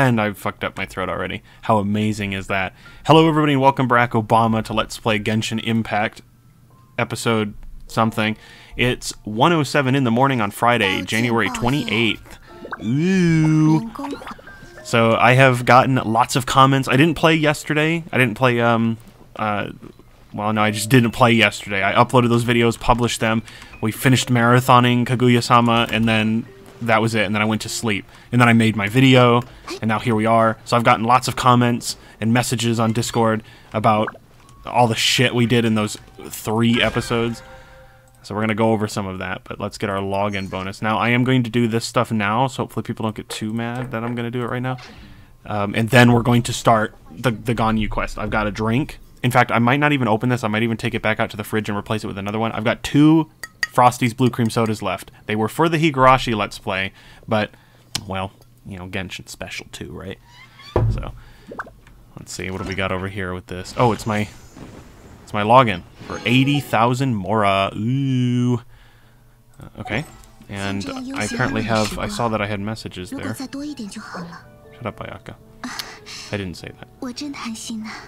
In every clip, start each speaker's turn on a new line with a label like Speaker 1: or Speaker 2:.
Speaker 1: And I fucked up my throat already. How amazing is that? Hello everybody and welcome Barack Obama to Let's Play Genshin Impact, episode something. It's 1:07 in the morning on Friday, January 28th. Ooh. So I have gotten lots of comments. I didn't play yesterday. I didn't play, well, no, I just didn't play yesterday. I uploaded those videos, published them. We finished marathoning Kaguya-sama, and then that was it. And then I went to sleep. And then I made my video, and now here we are. So I've gotten lots of comments and messages on Discord about all the shit we did in those 3 episodes. So we're going to go over some of that, but let's get our login bonus. Now, I am going to do this stuff now, so hopefully people don't get too mad that I'm going to do it right now. And then we're going to start the Ganyu quest. I've got a drink. In fact, I might not even open this. I might even take it back out to the fridge and replace it with another one. I've got 2 Frosty's Blue Cream Sodas left. They were for the Higurashi Let's Play, but, well, you know, Genshin Special too, right? So, let's see, what do we got over here with this? Oh, it's my login for 80,000 Mora. Ooh. Okay, and I apparently have, I saw that I had messages there. Shut up, Ayaka. I didn't say that.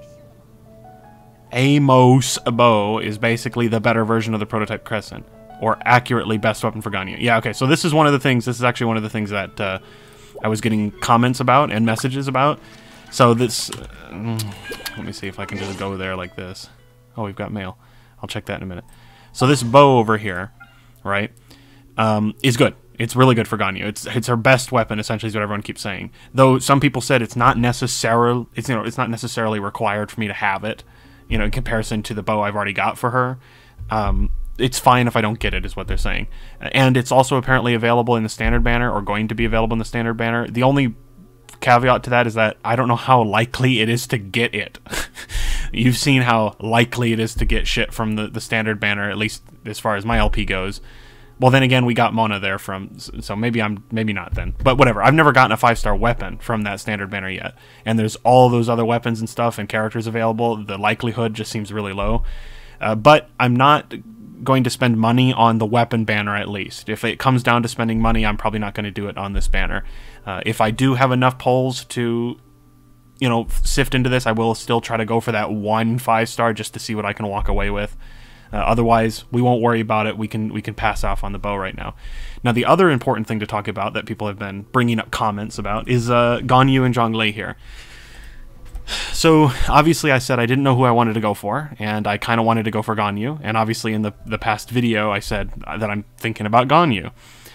Speaker 1: Amos bow is basically the better version of the prototype Crescent, or accurately best weapon for Ganyu. Yeah, okay, so this is one of the things, this is actually one of the things that I was getting comments about and messages about. So this, let me see if I can just go there like this. Oh, we've got mail. I'll check that in a minute. So this bow over here, right, is good. It's really good for Ganyu. It's her best weapon, essentially, is what everyone keeps saying. Though some people said it's not necessarily, it's not necessarily required for me to have it. You know, in comparison to the bow I've already got for her. It's fine if I don't get it, is what they're saying. And it's also apparently available in the standard banner, or going to be available in the standard banner. The only caveat to that is that I don't know how likely it is to get it. You've seen how likely it is to get shit from the standard banner, at least as far as my LP goes. Well, then again, we got Mona there from, so maybe not then. But whatever, I've never gotten a 5-star weapon from that standard banner yet. And there's all those other weapons and stuff and characters available. The likelihood just seems really low. But I'm not going to spend money on the weapon banner, at least. If it comes down to spending money, I'm probably not going to do it on this banner. If I do have enough polls to, you know, sift into this, I will still try to go for that 1 5-star just to see what I can walk away with. Otherwise, we won't worry about it. We can pass off on the bow right now. Now, the other important thing to talk about that people have been bringing up comments about is Ganyu and Zhongli here. So, obviously, I said I didn't know who I wanted to go for, and I kind of wanted to go for Ganyu. And obviously, in the past video, I said that I'm thinking about Ganyu.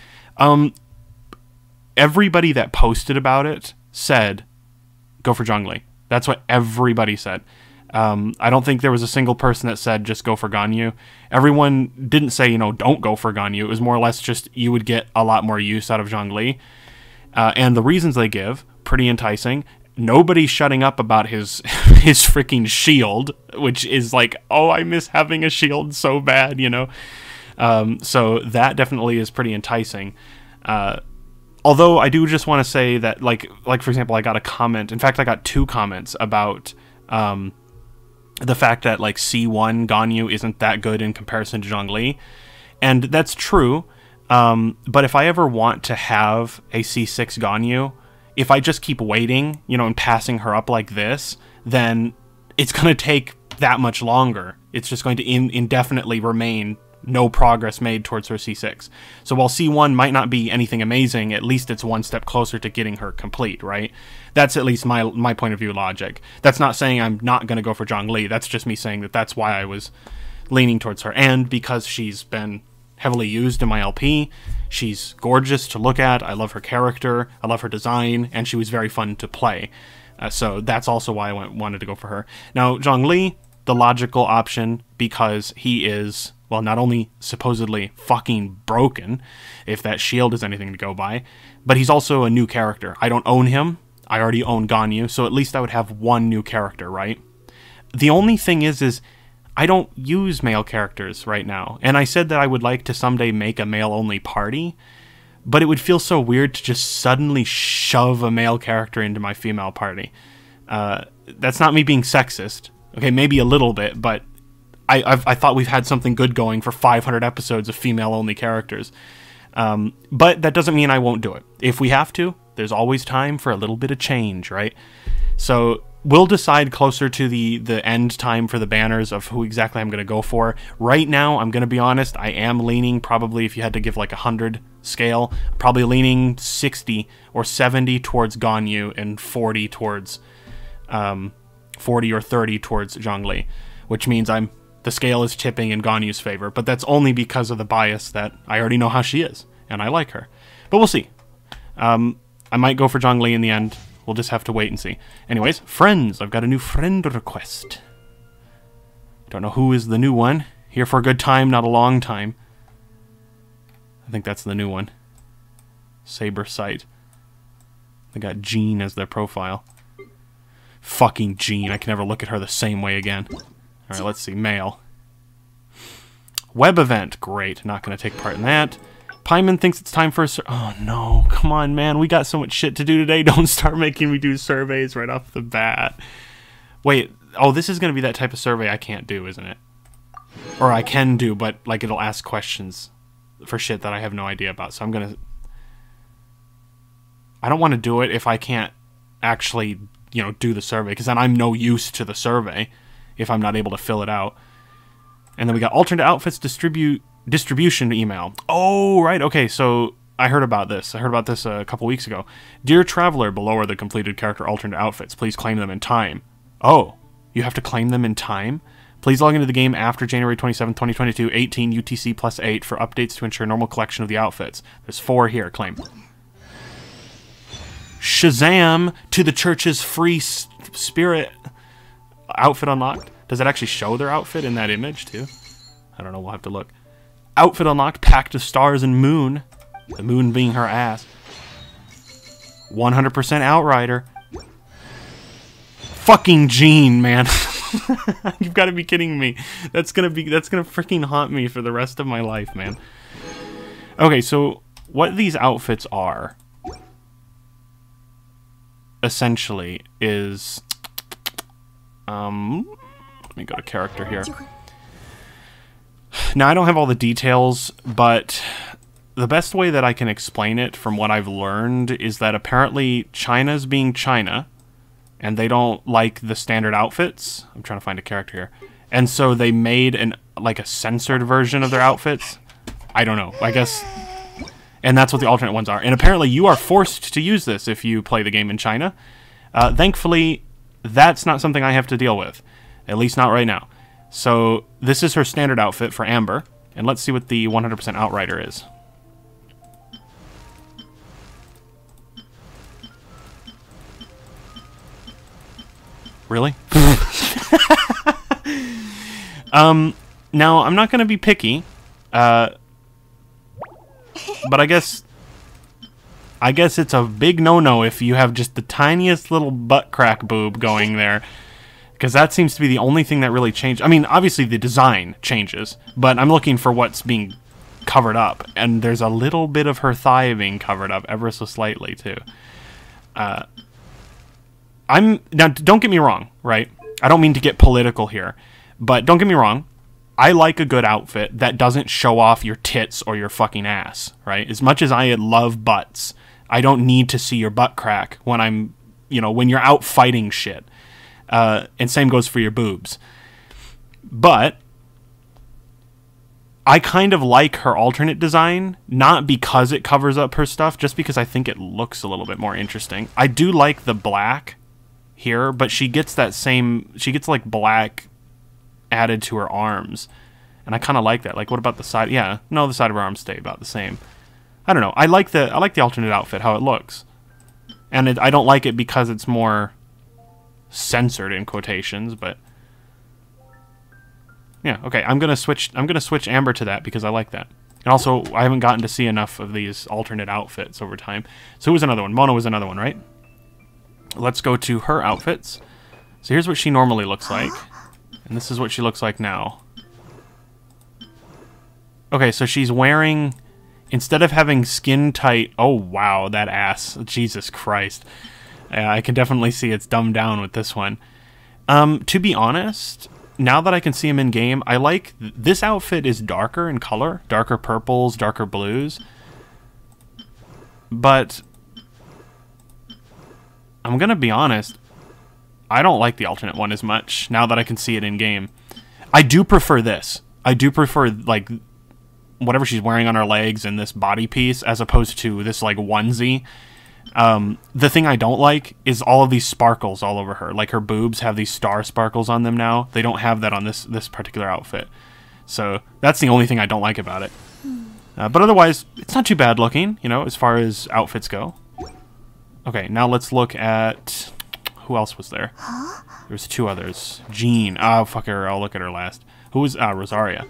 Speaker 1: Everybody that posted about it said, go for Zhongli. That's what everybody said. I don't think there was a single person that said just go for Ganyu. Everyone didn't say, you know, don't go for Ganyu. It was more or less just you would get a lot more use out of Zhongli. And the reasons they give, pretty enticing. Nobody's shutting up about his freaking shield, which is like, oh, I miss having a shield so bad, you know. So that definitely is pretty enticing. Although I do just want to say that, like for example, I got a comment. In fact, I got 2 comments about the fact that, like, C1 Ganyu isn't that good in comparison to Zhongli. And that's true, but if I ever want to have a C6 Ganyu, if I just keep waiting, you know, and passing her up like this, then it's going to take that much longer. It's just going to indefinitely remain no progress made towards her C6. So while C1 might not be anything amazing, at least it's one step closer to getting her complete, right? That's at least my point of view logic. That's not saying I'm not going to go for Zhongli. That's just me saying that that's why I was leaning towards her. And because she's been heavily used in my LP, she's gorgeous to look at. I love her character. I love her design. And she was very fun to play. So that's also why I wanted to go for her. Now, Zhongli, the logical option, because he is, well, not only supposedly fucking broken, if that shield is anything to go by, but he's also a new character. I don't own him. I already own Ganyu, so at least I would have 1 new character, right? The only thing is I don't use male characters right now, and I said that I would like to someday make a male-only party, but it would feel so weird to just suddenly shove a male character into my female party. That's not me being sexist. Okay, maybe a little bit, but I thought we've had something good going for 500 episodes of female-only characters. But that doesn't mean I won't do it. If we have to, There's always time for a little bit of change, right? So we'll decide closer to the end time for the banners of who exactly I'm going to go for. Right now, I'm going to be honest, I am leaning, probably if you had to give like 100 scale, probably leaning 60 or 70 towards Ganyu and 40 towards 40 or 30 towards Zhongli, which means the scale is tipping in Ganyu's favor, but that's only because of the bias that I already know how she is, and I like her. But we'll see. I might go for Zhongli in the end. We'll just have to wait and see. Anyways, friends. I've got a new friend request. Don't know who is the new one. Here for a good time, not a long time. I think that's the new one. Saber Sight. They got Jean as their profile. Fucking Jean. I can never look at her the same way again. Alright, let's see. Mail. Web event. Great. Not going to take part in that. Pyman thinks it's time for a oh no, come on man, we got so much shit to do today. Don't start making me do surveys right off the bat. Wait, oh, this is going to be that type of survey I can't do, isn't it? Or I can do, but like it'll ask questions for shit that I have no idea about. So I'm going to... I don't want to do it if I can't actually, you know, do the survey, because then I'm no use to the survey if I'm not able to fill it out. And then we got alternate outfits distribution email. Oh, right. Okay, so I heard about this. I heard about this a couple weeks ago. Dear Traveler, below are the completed character alternate outfits. Please claim them in time. Oh, you have to claim them in time? Please log into the game after January 27, 2022, 18 UTC plus 8 for updates to ensure normal collection of the outfits. There's 4 here. Claim. Shazam to the church's free spirit. Outfit unlocked. Does it actually show their outfit in that image, too? I don't know. We'll have to look. Outfit unlocked, packed of stars and moon. The moon being her ass. 100% Outrider. Fucking Jean, man. You've got to be kidding me. That's gonna freaking haunt me for the rest of my life, man. Okay, so what these outfits are, essentially, is... let me go to character here. Now, I don't have all the details, but the best way that I can explain it from what I've learned is that apparently China's being China, and they don't like the standard outfits. I'm trying to find a character here. And so they made a censored version of their outfits. I don't know. I guess... And that's what the alternate ones are. And apparently you are forced to use this if you play the game in China. Thankfully, that's not something I have to deal with. At least not right now. So this is her standard outfit for Amber. And let's see what the 100% Outrider is. Really? Now, I'm not going to be picky. But I guess it's a big no-no if you have just the tiniest little butt crack boob going there. Because that seems to be the only thing that really changed. I mean, obviously the design changes, but I'm looking for what's being covered up. And there's a little bit of her thigh being covered up, ever so slightly, too. Now, don't get me wrong, right? I don't mean to get political here, but don't get me wrong. I like a good outfit that doesn't show off your tits or your fucking ass, right? As much as I love butts, I don't need to see your butt crack when when you're out fighting shit. And same goes for your boobs. But I kind of like her alternate design, not because it covers up her stuff, just because I think it looks a little bit more interesting. I do like the black here, but she gets like black added to her arms. And I kind of like that. Like, what about the side? Yeah, no, the side of her arms stay about the same. I don't know. I like the alternate outfit, how it looks. And I don't like it because it's more censored in quotations, but yeah, okay. I'm gonna switch Amber to that because I like that. And also, I haven't gotten to see enough of these alternate outfits over time. So who was another one? Mono was another one, right? Let's go to her outfits. So here's what she normally looks like, and this is what she looks like now. Okay, so she's wearing, instead of having skin tight, oh wow, that ass, Jesus Christ. I can definitely see it's dumbed down with this one. To be honest, now that I can see him in game, I like this outfit is darker in color, darker purples, darker blues. But I'm going to be honest. I don't like the alternate one as much now that I can see it in game. I do prefer this. I do prefer, like, whatever she's wearing on her legs and this body piece as opposed to this, like, onesie. The thing I don't like is all of these sparkles all over her. Like, her boobs have these star sparkles on them now. They don't have that on this particular outfit. So that's the only thing I don't like about it. But otherwise, it's not too bad looking, you know, as far as outfits go. Okay, now let's look at... Who else was there? There was 2 others. Jean. Oh, fuck her. I'll look at her last. Who was... Rosaria.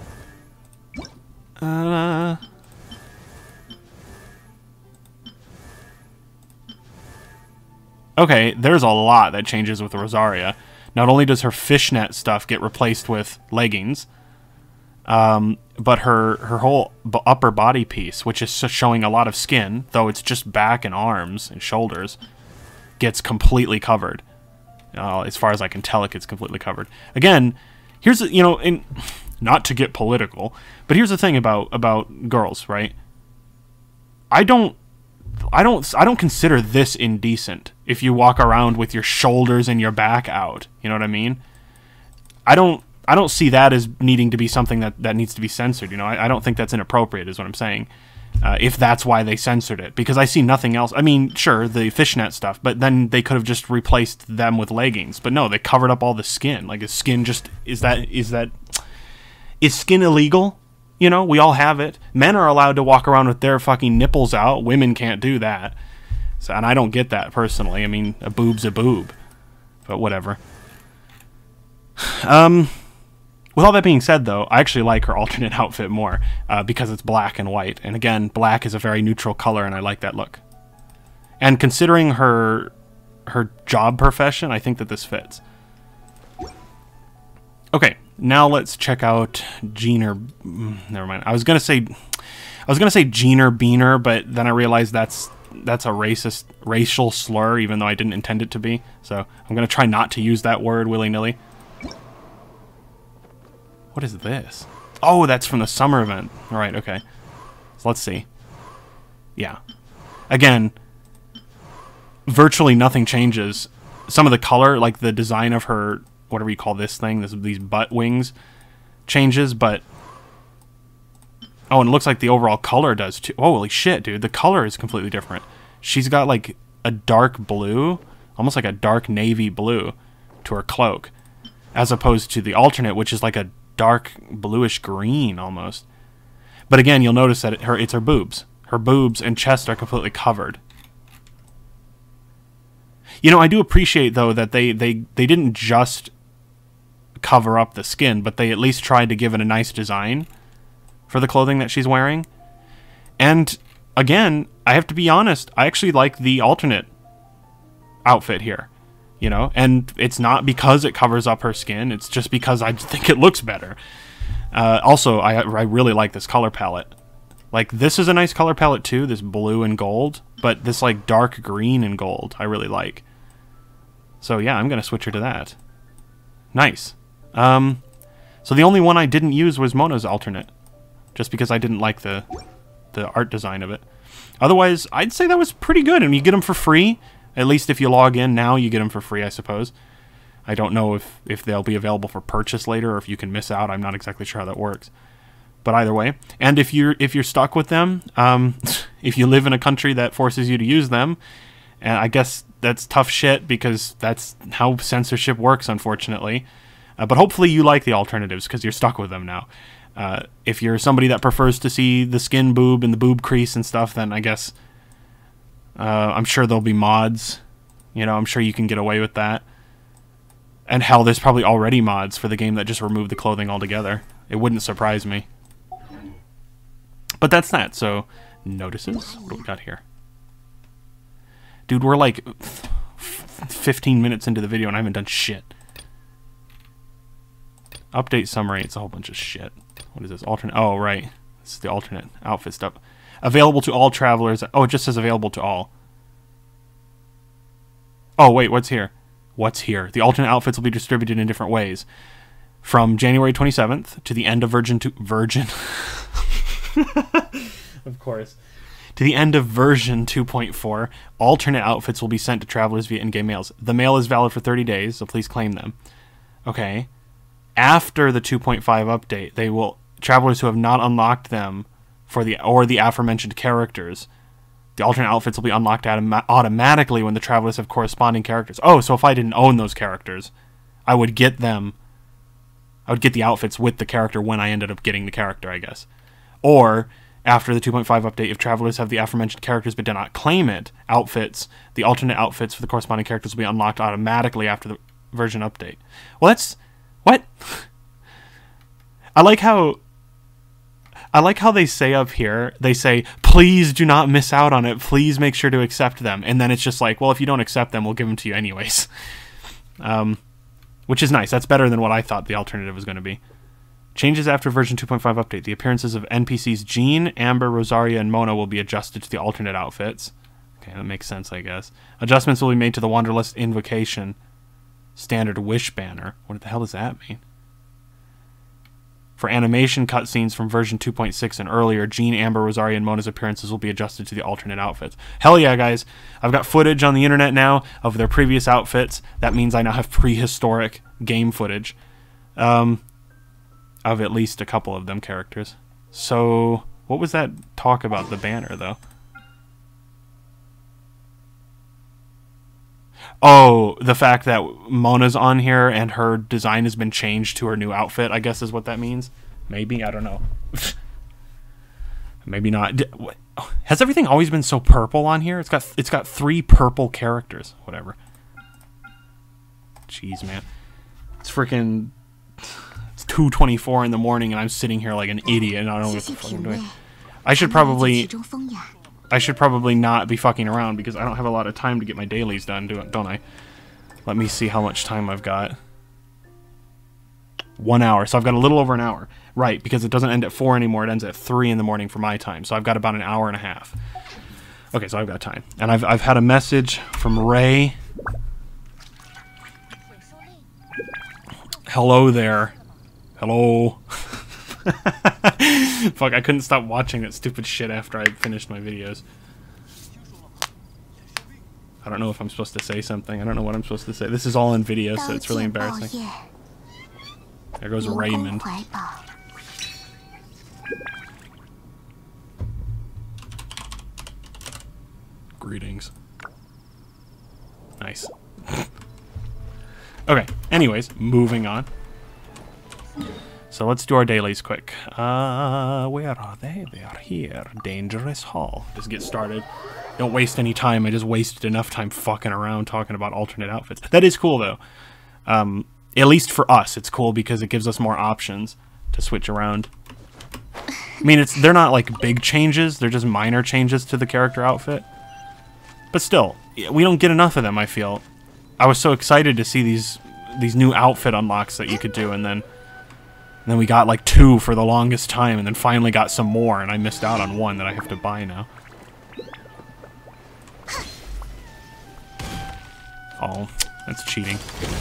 Speaker 1: Okay, there's a lot that changes with Rosaria. Not only does her fishnet stuff get replaced with leggings, but her whole upper body piece, which is showing a lot of skin, though it's just back and arms and shoulders, gets completely covered. As far as I can tell, it gets completely covered. Again, here's, you know, not to get political, but here's the thing about girls, right? I don't consider this indecent if you walk around with your shoulders and your back out. You know what I mean? I don't see that as needing to be something that needs to be censored. You know, I don't think that's inappropriate, is what I'm saying. If that's why they censored it, because I see nothing else. I mean, sure, the fishnet stuff, but then they could have just replaced them with leggings. But no, they covered up all the skin. Like, is skin just is skin illegal? You know, we all have it. Men are allowed to walk around with their fucking nipples out. Women can't do that. So, and I don't get that personally. I mean, a boob's a boob, but whatever. With all that being said, though, I actually like her alternate outfit more because it's black and white. And again, black is a very neutral color, and I like that look. And considering her job profession, I think that this fits. Okay, now let's check out Jeaner. Never mind. I was gonna say Jeaner Beaner, but then I realized that's a racial slur, even though I didn't intend it to be. So I'm gonna try not to use that word willy-nilly. What is this? Oh, that's from the summer event. All right, okay. So let's see. Yeah. Again, virtually nothing changes. Some of the color, like the design of her, whatever you call this thing, these butt wings, changes, but... Oh, and it looks like the overall color does too. Holy shit, dude. The color is completely different. She's got like a dark blue, almost like a dark navy blue to her cloak, as opposed to the alternate, which is like a dark bluish green almost. But again, you'll notice that it's her boobs. Her boobs and chest are completely covered. You know, I do appreciate, though, that they didn't just cover up the skin, but they at least tried to give it a nice design for the clothing that she's wearing. And again, I have to be honest, I actually like the alternate outfit here. You know, and it's not because it covers up her skin. It's just because I think it looks better. Also, I really like this color palette. Like, this is a nice color palette too, this blue and gold. But this, like, dark green and gold, I really like. So, yeah, I'm going to switch her to that. Nice. So the only one I didn't use was Mona's alternate. Just because I didn't like the art design of it. Otherwise, I'd say that was pretty good. And you get them for free. At least if you log in now, you get them for free, I suppose. I don't know if they'll be available for purchase later or if you can miss out. I'm not exactly sure how that works. But either way, and if you're stuck with them, if you live in a country that forces you to use them, and I guess that's tough shit because that's how censorship works, unfortunately. But hopefully you like the alternatives because you're stuck with them now. If you're somebody that prefers to see the skin boob and the boob crease and stuff, then I guess... I'm sure there'll be mods. You know, I'm sure you can get away with that. And hell, there's probably already mods for the game that just removed the clothing altogether. It wouldn't surprise me. But that's that, so... Notices? What do we got here? Dude, we're like 15 minutes into the video and I haven't done shit. Update summary, it's a whole bunch of shit. What is this? Alternate... Oh, right. This is the alternate outfit stuff. Available to all travelers. Oh, it just says available to all. Oh, wait, what's here? What's here? The alternate outfits will be distributed in different ways. From January 27th to the end of Virgin. Of course. To the end of version 2.4, alternate outfits will be sent to travelers via in-game mails. The mail is valid for 30 days, so please claim them. Okay. After the 2.5 update, they will travelers who have not unlocked them for the aforementioned characters, the alternate outfits will be unlocked automatically when the travelers have corresponding characters. Oh, so if I didn't own those characters, I would get them. I would get the outfits with the character when I ended up getting the character, I guess. Or, after the 2.5 update, if travelers have the aforementioned characters but do not claim it, the alternate outfits for the corresponding characters will be unlocked automatically after the version update. Well, that's... What? I like how they say up here, they say, please do not miss out on it, please make sure to accept them. And then it's just like, well, if you don't accept them, we'll give them to you anyways. Which is nice. That's better than what I thought the alternative was going to be. Changes after version 2.5 update. The appearances of NPCs Jean, Amber, Rosaria, and Mona will be adjusted to the alternate outfits. Okay, that makes sense, I guess. Adjustments will be made to the Wanderlust Invocation standard wish banner. What the hell does that mean? For animation cutscenes from version 2.6 and earlier, Jean, Amber, Rosaria, and Mona's appearances will be adjusted to the alternate outfits. Hell yeah, guys. I've got footage on the internet now of their previous outfits. That means I now have prehistoric game footage of at least a couple of them characters. So, what was that talk about the banner, though? Oh, the fact that Mona's on here and her design has been changed to her new outfit, I guess is what that means. Maybe, I don't know. Maybe not. Has everything always been so purple on here? It's got 3 purple characters. Whatever. Jeez, man. It's freaking... It's 2:24 in the morning and I'm sitting here like an idiot and I don't know what the fuck I'm doing. I should probably not be fucking around because I don't have a lot of time to get my dailies done, don't I? Let me see how much time I've got. 1 hour. So I've got a little over an hour. Right, because it doesn't end at 4 anymore. It ends at 3 in the morning for my time. So I've got about an hour and a half. Okay, so I've got time. And I've had a message from Ray. Hello there. Hello. Fuck, I couldn't stop watching that stupid shit after I finished my videos. I don't know if I'm supposed to say something. I don't know what I'm supposed to say. This is all in video, so it's really embarrassing. There goes Raymond. Greetings. Nice. Okay, anyways, moving on. So let's do our dailies quick. Where are they? They are here. Dangerous Hall. Just get started. Don't waste any time. I just wasted enough time fucking around talking about alternate outfits. That is cool, though. At least for us, it's cool because it gives us more options to switch around. I mean, they're not like big changes. They're just minor changes to the character outfit. But still, we don't get enough of them, I feel. I was so excited to see these new outfit unlocks that you could do, and then we got like 2 for the longest time, and then finally got some more, and I missed out on 1 that I have to buy now. Oh, that's cheating.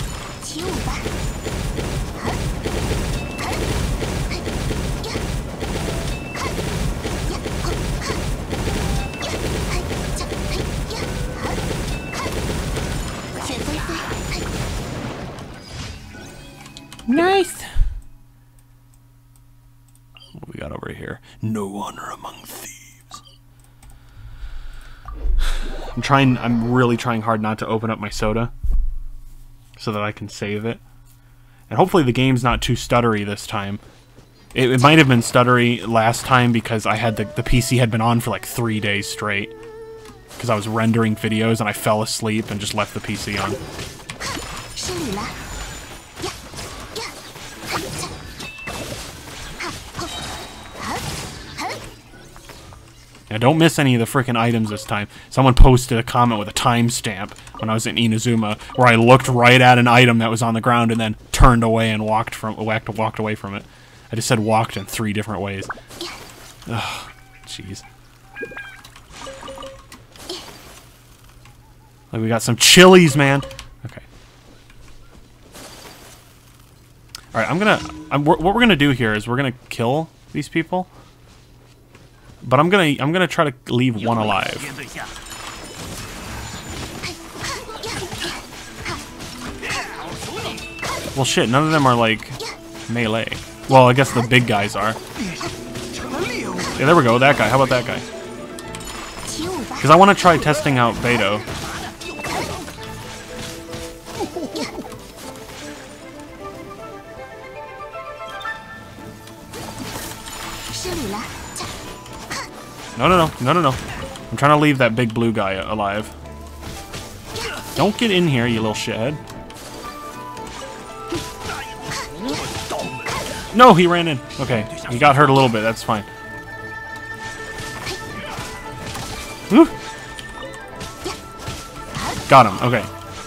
Speaker 1: Nice! What we got over here? No honor among thieves. I'm really trying hard not to open up my soda so that I can save it. And hopefully the game's not too stuttery this time. It might have been stuttery last time because I had the PC had been on for like 3 days straight. Because I was rendering videos and I fell asleep and just left the PC on. Now, don't miss any of the freaking items this time. Someone posted a comment with a timestamp when I was in Inazuma, where I looked right at an item that was on the ground and then turned away and walked away from it. I just said walked in 3 different ways. Ugh, jeez. Like, we got some chilies, man. Okay. All right, what we're gonna do here is we're gonna kill these people. But I'm gonna try to leave one alive. Well, shit, none of them are like melee. Well, I guess the big guys are. Yeah, there we go. That guy. How about that guy? Because I want to try testing out Beto. No. I'm trying to leave that big blue guy alive. Don't get in here, you little shithead. No, he ran in. Okay, he got hurt a little bit. That's fine. Woo. Got him. Okay.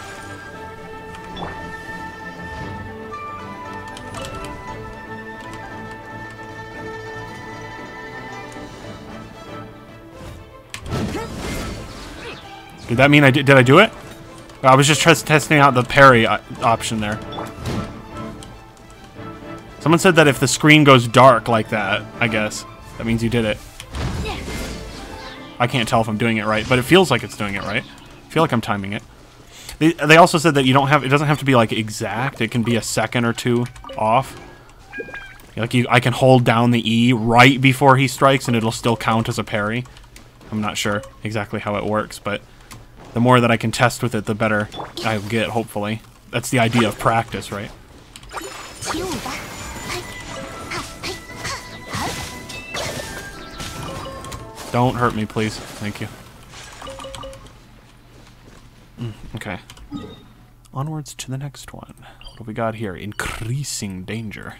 Speaker 1: Did that mean I did? Did I do it? I was just testing out the parry option there. Someone said that if the screen goes dark like that, I guess that means you did it. I can't tell if I'm doing it right, but it feels like it's doing it right. I feel like I'm timing it. They also said that you don't have. It doesn't have to be like exact. It can be a second or two off. Like I can hold down the E right before he strikes, and it'll still count as a parry. I'm not sure exactly how it works, but the more that I can test with it, the better I'll get. Hopefully, that's the idea of practice, right? Don't hurt me, please. Thank you. Okay. Onwards to the next one. What have we got here? Increasing danger.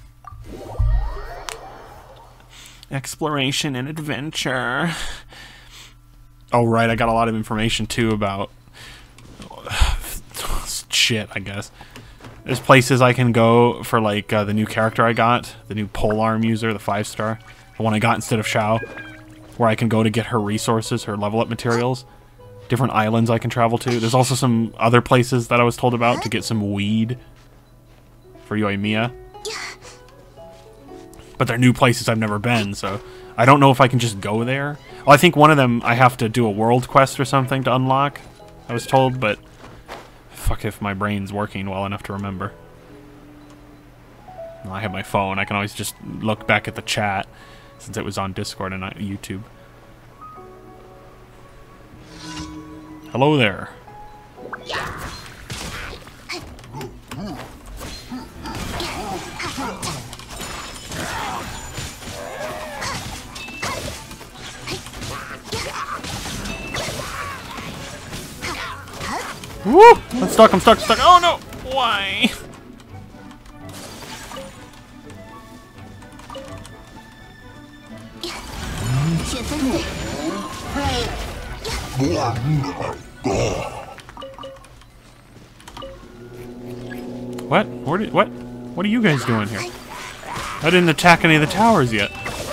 Speaker 1: Exploration and adventure. Oh, right. I got a lot of information, too, about shit, I guess. There's places I can go for, like, the new character I got. The new polearm user, the 5-star. The one I got instead of Xiao. Where I can go to get her resources, her level up materials. Different islands I can travel to. There's also some other places that I was told about to get some weed for Yoimiya. But they're new places I've never been, so I don't know if I can just go there. Well, I think one of them I have to do a world quest or something to unlock, I was told, but fuck if my brain's working well enough to remember. Well, I have my phone. I can always just look back at the chat since it was on Discord and not YouTube. Hello there. Woo! I'm stuck, I'm stuck, I'm stuck. Oh no! Why? What? What are you guys doing here? I didn't attack any of the towers yet.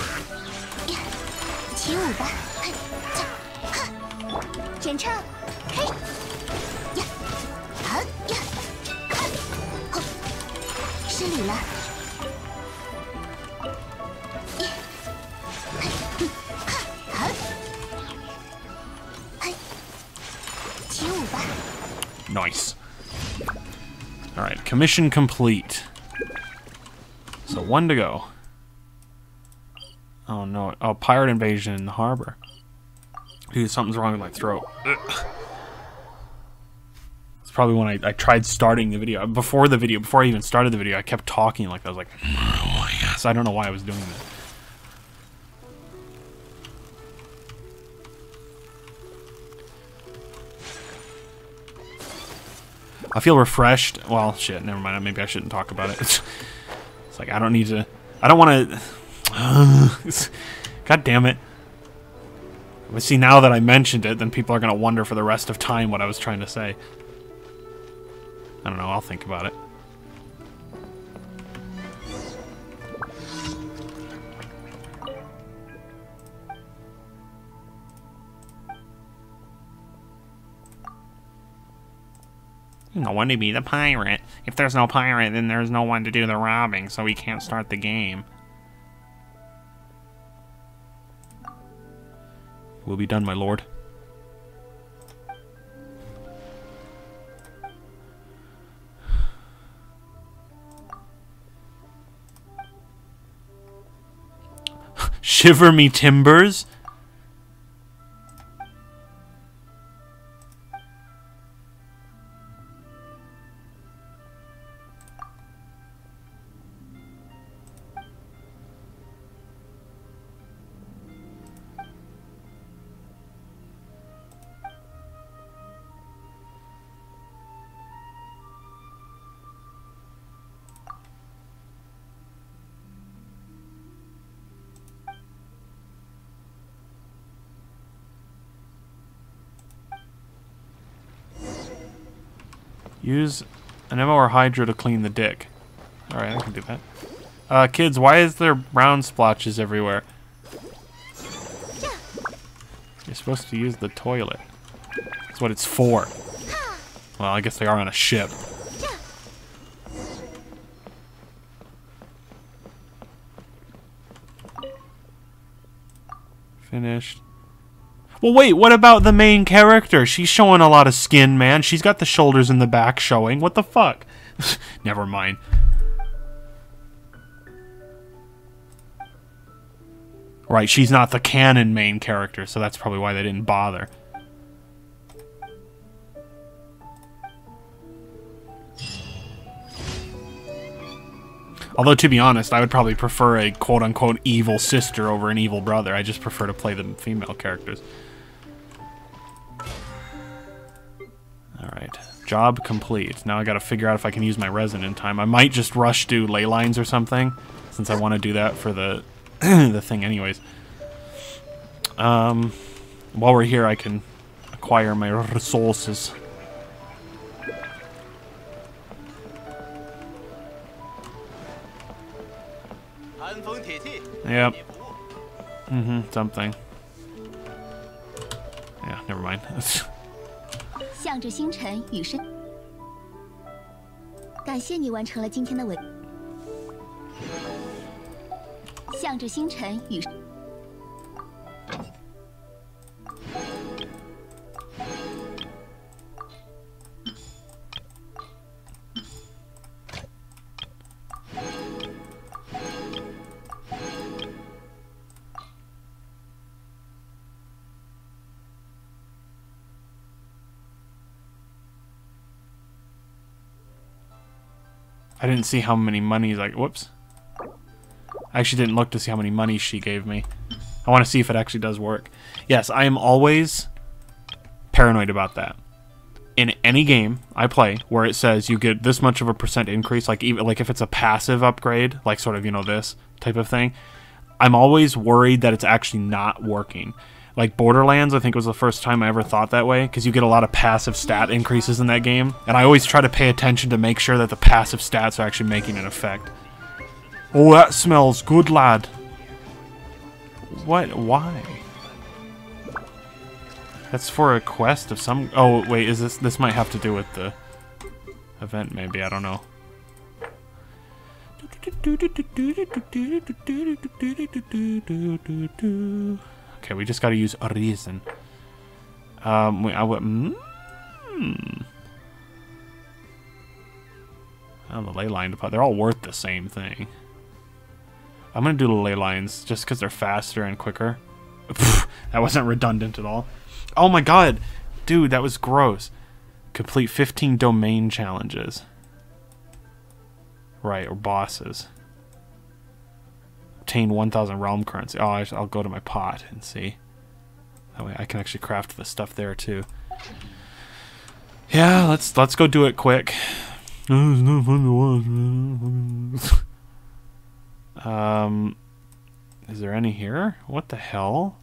Speaker 1: Nice. Alright, commission complete. So 1 to go. Oh no. Oh, pirate invasion in the harbor. Dude, something's wrong with my throat. Ugh. It's probably when I tried starting the video. Before I even started the video, I kept talking like that. I was like, oh yes. I don't know why I was doing that. I feel refreshed. Well, shit, never mind. Maybe I shouldn't talk about it. It's like, I don't need to... I don't want to... God damn it. But see, now that I mentioned it, then people are going to wonder for the rest of time what I was trying to say. I don't know. I'll think about it. No one to be the pirate. If there's no pirate, then there's no one to do the robbing, so we can't start the game. Will be done, my lord. Shiver me timbers. Use an MO or Hydra to clean the dick. Alright, I can do that. Kids, why is there brown splotches everywhere? You're supposed to use the toilet. That's what it's for. Well, I guess they are on a ship. Finished. Well, wait, what about the main character? She's showing a lot of skin, man. She's got the shoulders and the back showing. What the fuck? Never mind. Right, she's not the canon main character, so that's probably why they didn't bother. Although, to be honest, I would probably prefer a quote-unquote evil sister over an evil brother. I just prefer to play the female characters. Alright, job complete. Now I gotta figure out if I can use my resin in time. I might just rush do ley lines or something, since I want to do that for the the thing anyways. While we're here, I can acquire my resources. Yep. Something. Yeah, never mind.
Speaker 2: 向着星辰与生，感谢你完成了今天的伟。向着星辰与。
Speaker 1: I didn't see how many monies whoops. I actually didn't look to see how many monies she gave me. I want to see if it actually does work. Yes, I am always paranoid about that. In any game I play where it says you get this much of a % increase, even if it's a passive upgrade, like sort of, this type of thing, I'm always worried that it's actually not working. Like Borderlands, I think was the first time I ever thought that way, because you get a lot of passive stat increases in that game, and I always try to pay attention to make sure that the passive stats are actually making an effect. Oh, that smells good, lad. What? Why? That's for a quest of some... Oh, wait, is this might have to do with the event, maybe, I don't know. Okay, we just gotta use a reason. Oh, the ley line deposit. They're all worth the same thing. I'm gonna do the ley lines just because they're faster and quicker. That wasn't redundant at all. Oh my god! Dude, that was gross. Complete 15 domain challenges. Right, or bosses. Obtain 1,000 realm currency. Oh, I'll go to my pot and see. That way I can actually craft the stuff there too. Yeah, let's go do it quick. It's not fun to watch. Is there any here? What the hell?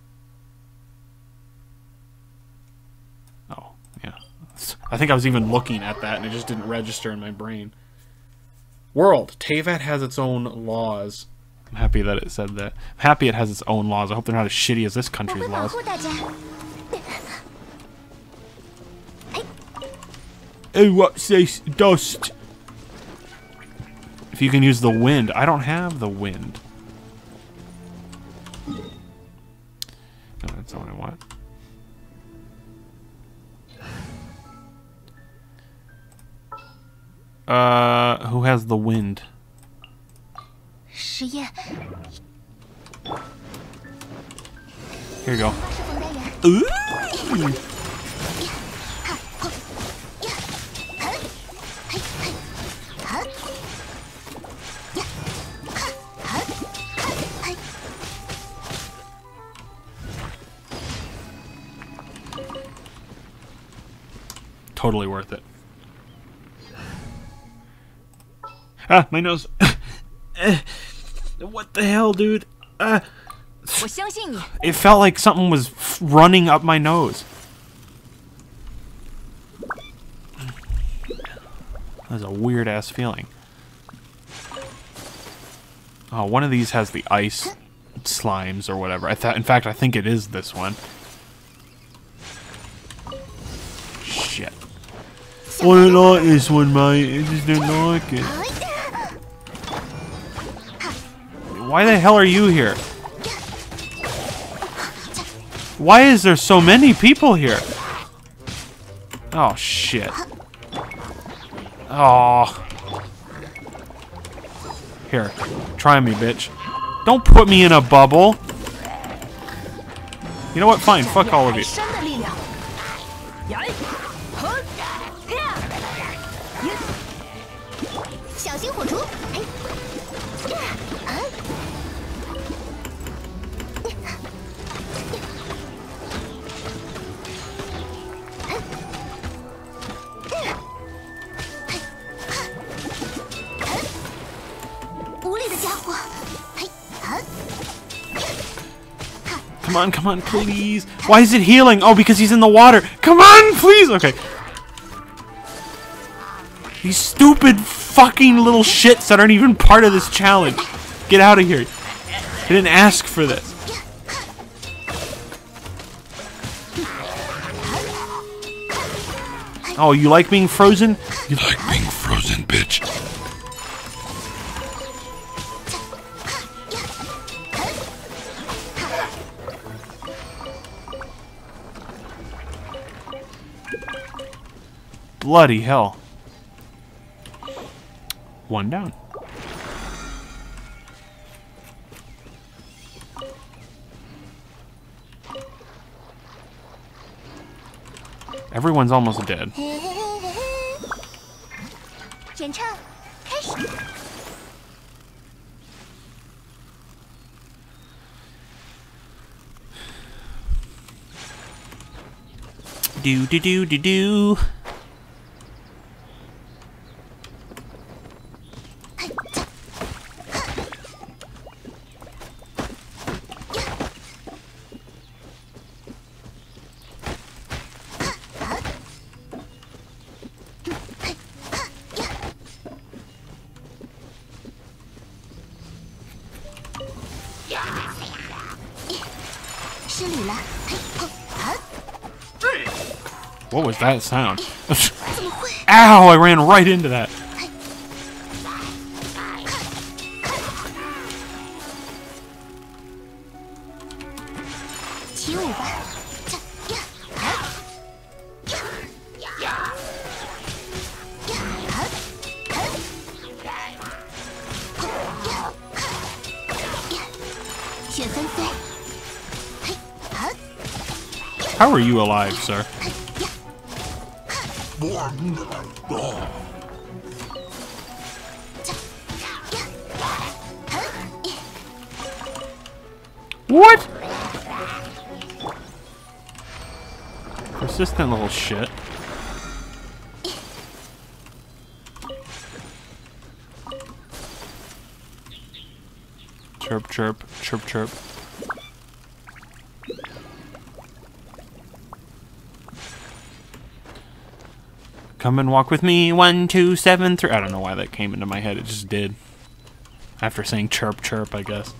Speaker 1: Oh, yeah. I think I was even looking at that and it just didn't register in my brain. World. Teyvat has its own laws. I'm happy that it said that. I'm happy it has its own laws. I hope they're not as shitty as this country's laws. Oh, what's this? Dust. If you can use the wind. I don't have the wind. No, that's not what I want. Who has the wind?
Speaker 2: 实验
Speaker 1: Here you go.
Speaker 2: 是冯代言。
Speaker 1: Ooh! Totally worth it. Ah, my nose. What the hell, dude?
Speaker 2: 我相信你。
Speaker 1: It felt like something was running up my nose. That was a weird ass feeling. Oh, one of these has the ice slimes or whatever. In fact, I think it is this one. Shit. I didn't like this one, mate. I just didn't like it. Why the hell are you here? Why is there so many people here? Oh, shit. Oh. Here, try me, bitch. Don't put me in a bubble. You know what? Fine, fuck all of you.
Speaker 2: 山的力量。小心火烛。
Speaker 1: Come on, come on, please. Why is it healing? Oh, because he's in the water. Come on, please. Okay. These stupid fucking little shits that aren't even part of this challenge. Get out of here. I didn't ask for this. Oh, you like being frozen? You like being frozen, bitch. Bloody hell. One down. Everyone's almost dead.
Speaker 2: 演唱开始。
Speaker 1: Do do do do do. What was that sound? Ow! I ran right into that. How are you alive, sir? What? Persistent little shit. Chirp, chirp, chirp, chirp. Come and walk with me, 1, 2, 7, 3. I don't know why that came into my head. It just did. After saying chirp, chirp, I guess.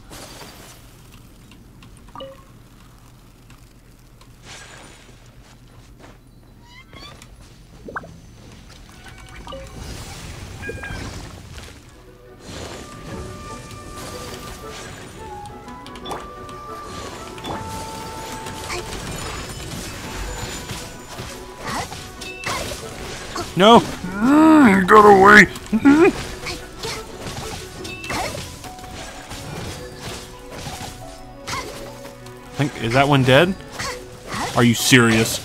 Speaker 1: No! Get away! Is that one dead? Are you serious?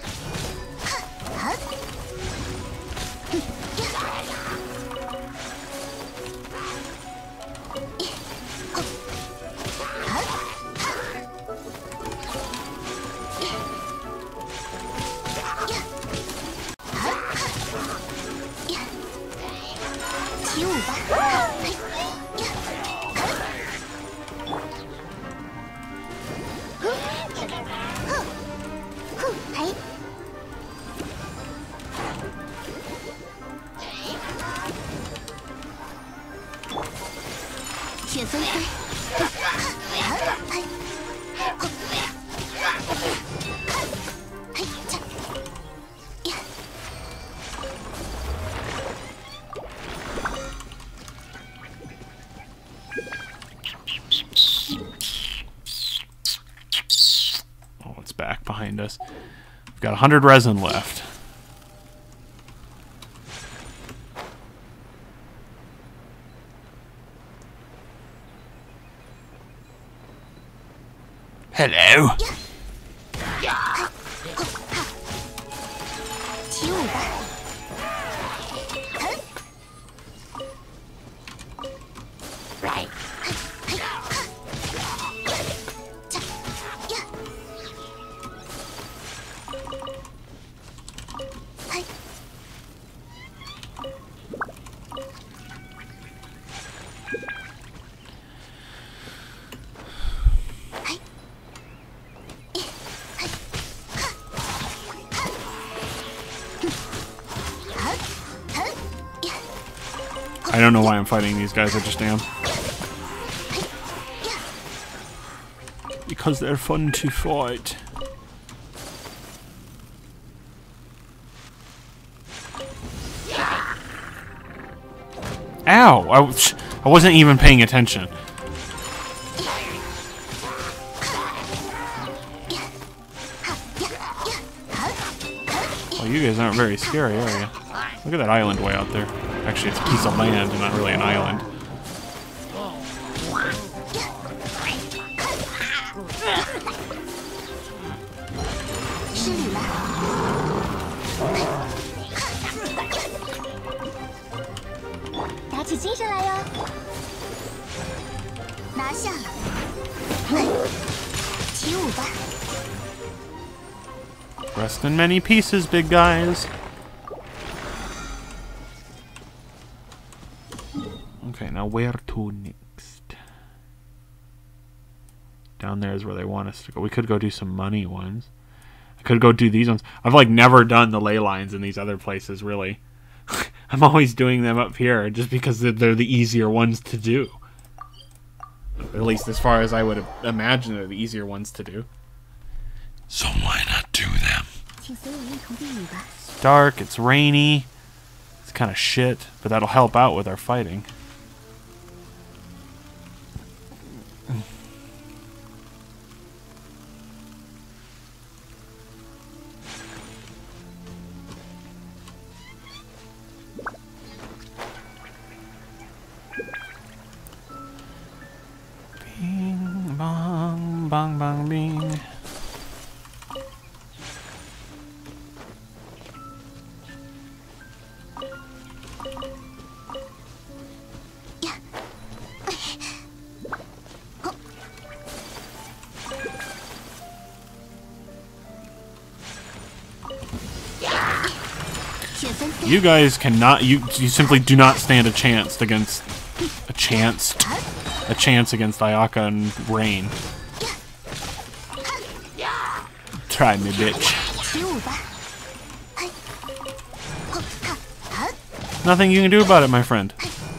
Speaker 1: Oh, it's back behind us. We've got 100 resin left. Hello. I don't know why I'm fighting these guys, I just am. Because they're fun to fight. Ow! I wasn't even paying attention. Well, you guys aren't very scary, are you? Look at that island way out there. Actually, it's a piece of land and not really an island. Rest in many pieces, big guys. Okay, now where to next? Down there is where they want us to go. We could go do some money ones. I could go do these ones. I've like never done the ley lines in these other places, really. I'm always doing them up here just because they're the easier ones to do. At least as far as I would imagine they're the easier ones to do. So why not do them? It's dark, it's rainy. It's kind of shit, but that'll help out with our fighting. Bing, bong, bong, bong, bing. You guys cannot. You simply do not stand a chance against a chance against Ayaka and Rain. Try me, bitch. Nothing you can do about it, my friend.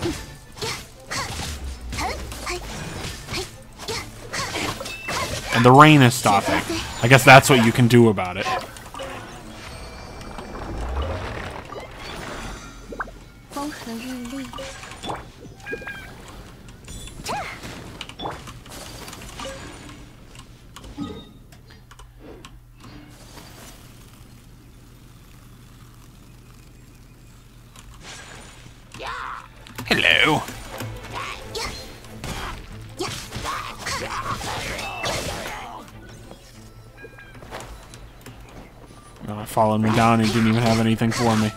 Speaker 1: And the rain is stopping. I guess that's what you can do about it. Oh, it followed me down and didn't even have anything for me.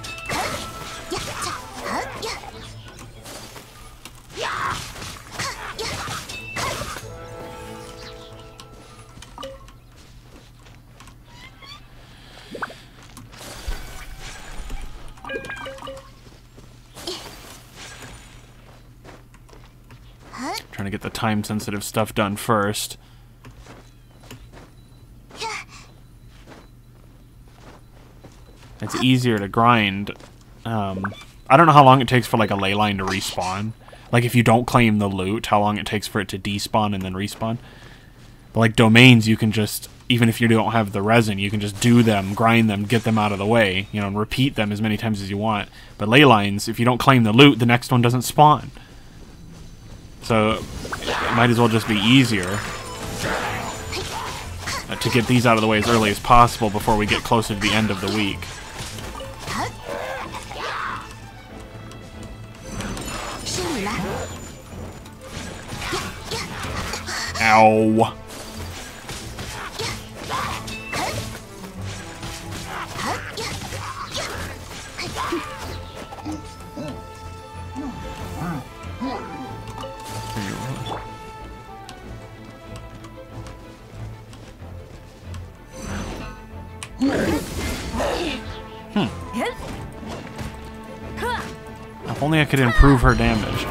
Speaker 1: Trying to get the time-sensitive stuff done first. It's easier to grind. I don't know how long it takes for like a ley line to respawn. Like if you don't claim the loot, how long it takes for it to despawn and then respawn. But like domains, you can just, even if you don't have the resin, you can just do them, grind them, get them out of the way, you know, and repeat them as many times as you want. But ley lines, if you don't claim the loot, the next one doesn't spawn. So it might as well just be easier to get these out of the way as early as possible before we get closer to the end of the week. Ow. If only I could improve her damage.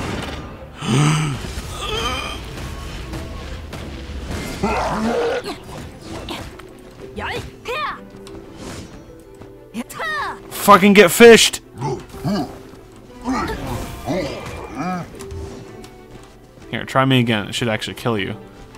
Speaker 1: Fucking get fished! Here, try me again. It should actually kill you.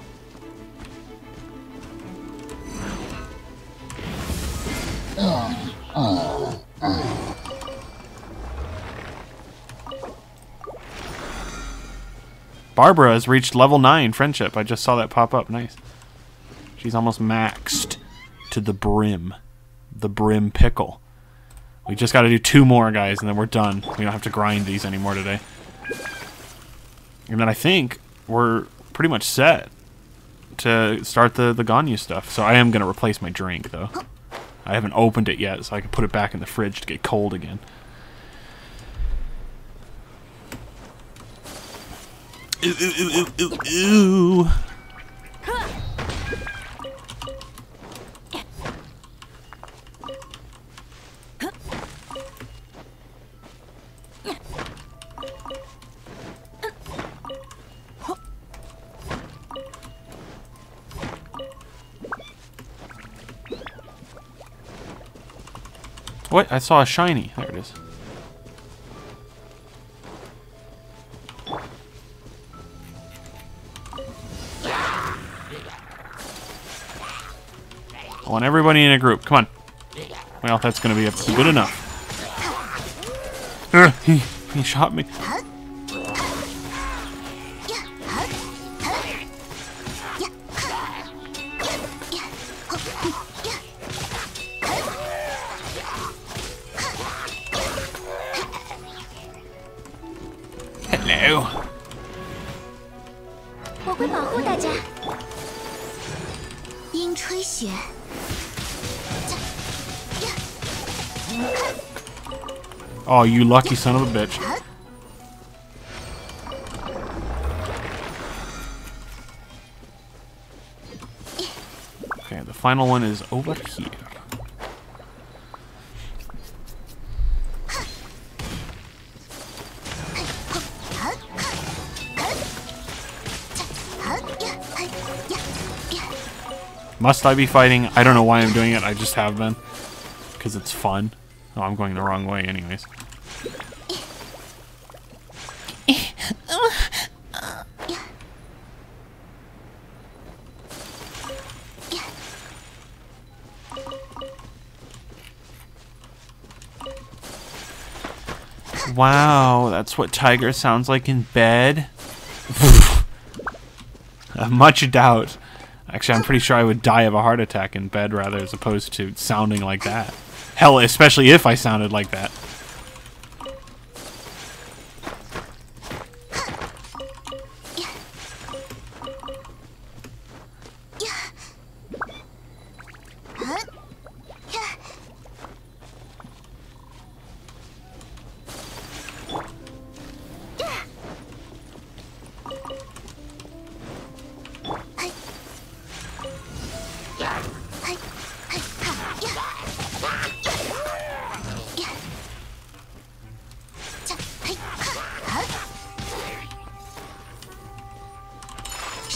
Speaker 1: Barbara has reached level 9 friendship. I just saw that pop up. Nice. She's almost maxed to the brim. The brim pickle. We just got to do 2 more, guys, and then we're done. We don't have to grind these anymore today. And then I think we're pretty much set to start the Ganyu stuff. So I am going to replace my drink, though. I haven't opened it yet, so I can put it back in the fridge to get cold again. Ooh, ooh, ooh, ooh, ooh. What? I saw a shiny. There it is. I want everybody in a group. Come on. Well, that's going to be good enough. He shot me. Hello. Oh, you lucky son of a bitch. Okay, the final one is over here. Must I be fighting? I don't know why I'm doing it. I just have been. Because it's fun. Oh, I'm going the wrong way anyways. Wow, that's what Tiger sounds like in bed? Much doubt. Actually, I'm pretty sure I would die of a heart attack in bed rather as opposed to sounding like that. Hell, especially if I sounded like that.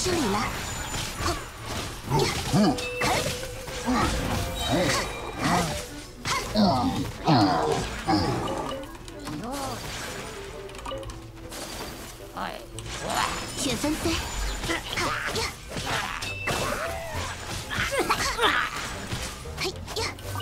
Speaker 2: 失礼了。雪纷飞。嘿呀！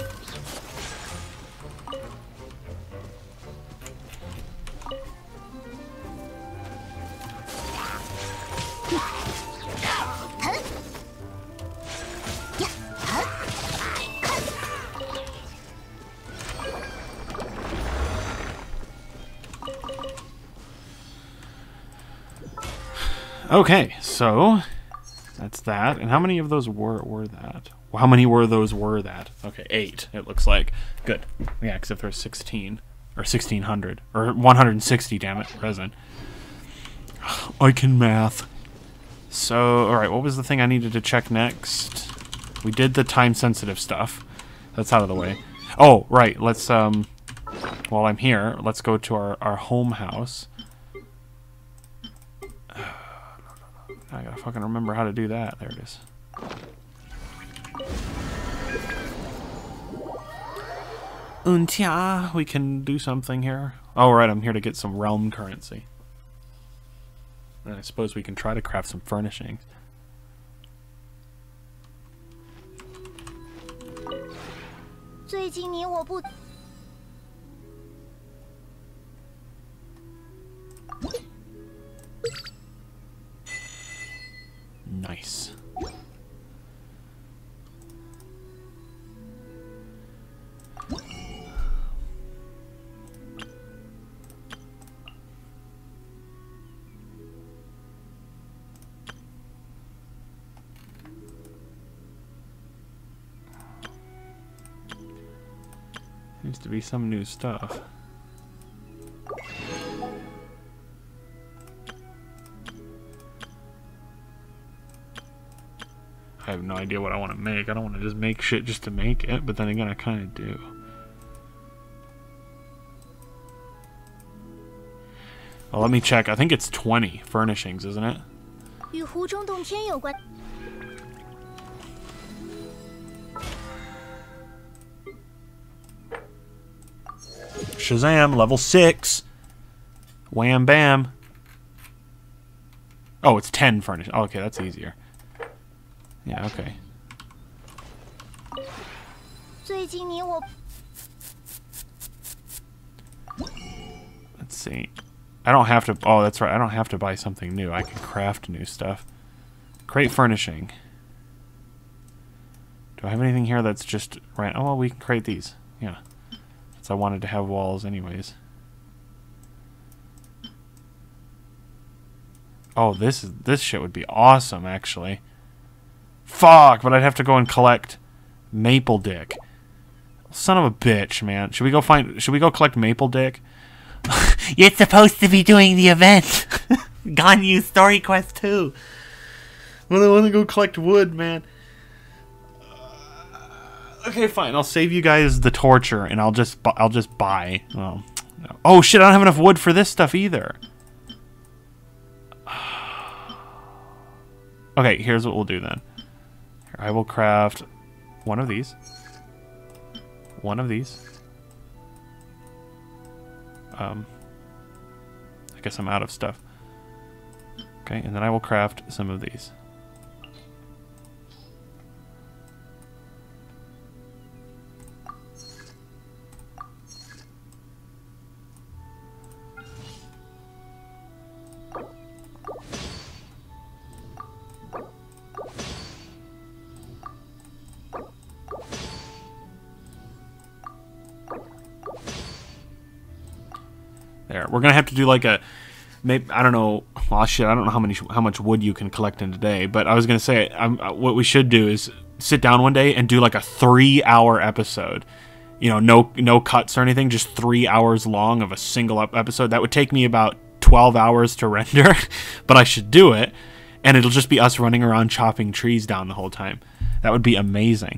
Speaker 1: Okay, so that's that. And how many of those were that? Well, how many were those were that? Okay, 8, it looks like. Good. Yeah, except there's 16. Or 1,600. Or 160, damn it, present. I can math. So, alright, what was the thing I needed to check next? We did the time-sensitive stuff. That's out of the way. Oh, right, let's, while I'm here, let's go to our home house. I gotta fucking remember how to do that. There it is. Untia, we can do something here. Oh, right, I'm here to get some realm currency. And I suppose we can try to craft some furnishings. Nice. Seems to be some new stuff. I have no idea what I want to make. I don't want to just make shit just to make it, but then again, I kind of do. Well, let me check. I think it's 20 furnishings, isn't it? Shazam, level 6. Wham bam. Oh, it's 10 furnish. Oh, okay, that's easier. Yeah, okay. Let's see. I don't have to... Oh, that's right. I don't have to buy something new. I can craft new stuff. Crate furnishing. Do I have anything here that's just... Right. Oh, well, we can crate these. Yeah. Since I wanted to have walls anyways. Oh, this shit would be awesome, actually. Fuck, but I'd have to go and collect Maple Dick. Son of a bitch, man. Should we go collect Maple Dick? You're supposed to be doing the event. Ganyu Story Quest 2. Well, I want to go collect wood, man. Okay, fine. I'll save you guys the torture, and I'll just buy. Oh, no. Oh shit! I don't have enough wood for this stuff either. Okay, here's what we'll do then. I will craft one of these. One of these. I guess I'm out of stuff. Okay, and then I will craft some of these. There, we're gonna have to do like a, maybe I don't know. Well, shit, I don't know how much wood you can collect in a day. But I was gonna say, what we should do is sit down one day and do like a 3-hour episode. You know, no cuts or anything, just 3 hours long of a single episode. That would take me about 12 hours to render, but I should do it, and it'll just be us running around chopping trees down the whole time. That would be amazing.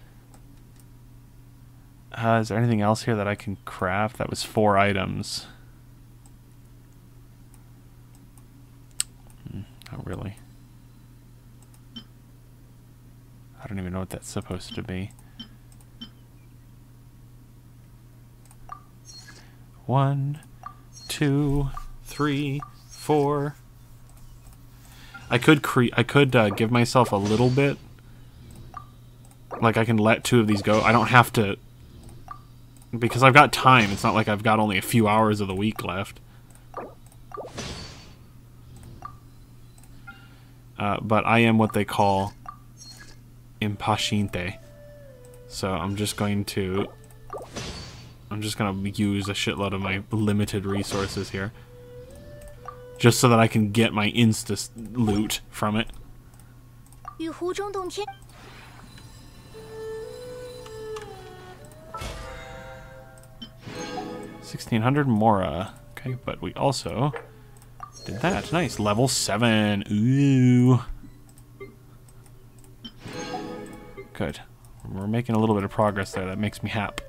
Speaker 1: Is there anything else here that I can craft? That was 4 items. Not really. what that's supposed to be. 1, 2, 3, 4. I could give myself a little bit. Like, I can let 2 of these go. I don't have to... Because I've got time. It's not like I've got only a few hours of the week left. But I am what they call impaciente. So I'm just going to use a shitload of my limited resources here. Just so that I can get my insta loot from it. 1600 Mora. Okay, but we also did that. Nice. Level 7. Ooh. Good. We're making a little bit of progress there. That makes me happy.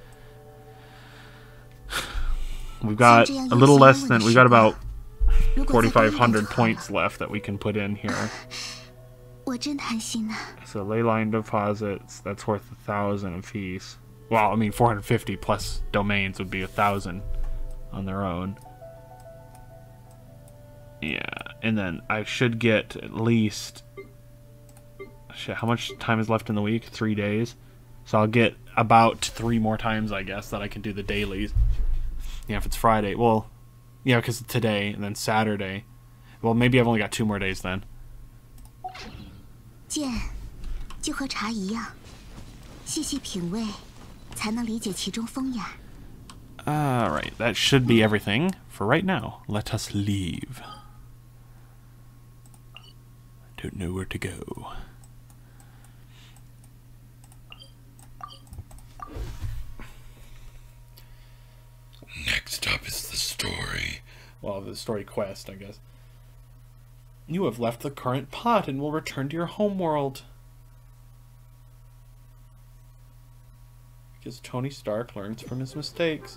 Speaker 1: We've got a little less than... We've got about 4,500 points left that we can put in here. So ley line deposits, that's worth 1,000 apiece. Well, I mean 450 plus domains would be 1,000 on their own. Yeah, and then I should get at least... Shit, how much time is left in the week? 3 days. So I'll get about 3 more times, I guess, that I can do the dailies. Yeah, if it's Friday. Well, yeah, because today and then Saturday. Well, maybe I've only got 2 more days then.
Speaker 2: 剑就和茶一样，细细品味，才能理解其中风雅。
Speaker 1: Alright, that should be everything for right now. Let us leave. Don't know where to go. Next up is the story. Well, the story quest, I guess. You have left the current pot and will return to your homeworld. Because Tony Stark learns from his mistakes.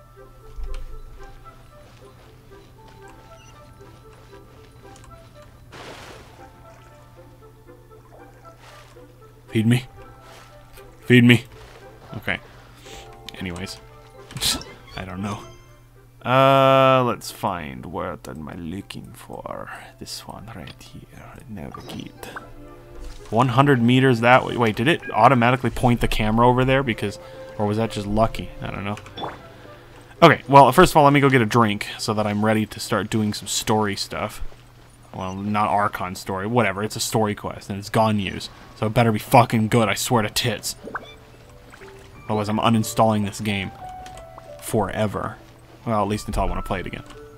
Speaker 1: Feed me. Feed me. Okay. Anyways. I don't know. Let's find what am I looking for. This one right here. Navigate. 100 meters that way. Wait, did it automatically point the camera over there? Because, or was that just lucky? I don't know. Okay, well, first of all, let me go get a drink so that I'm ready to start doing some story stuff. Well, not Archon story, whatever. It's a story quest, and it's Ganyu's. So it better be fucking good, I swear to tits. Otherwise, I'm uninstalling this game. Forever. Well, at least until I want to play it again.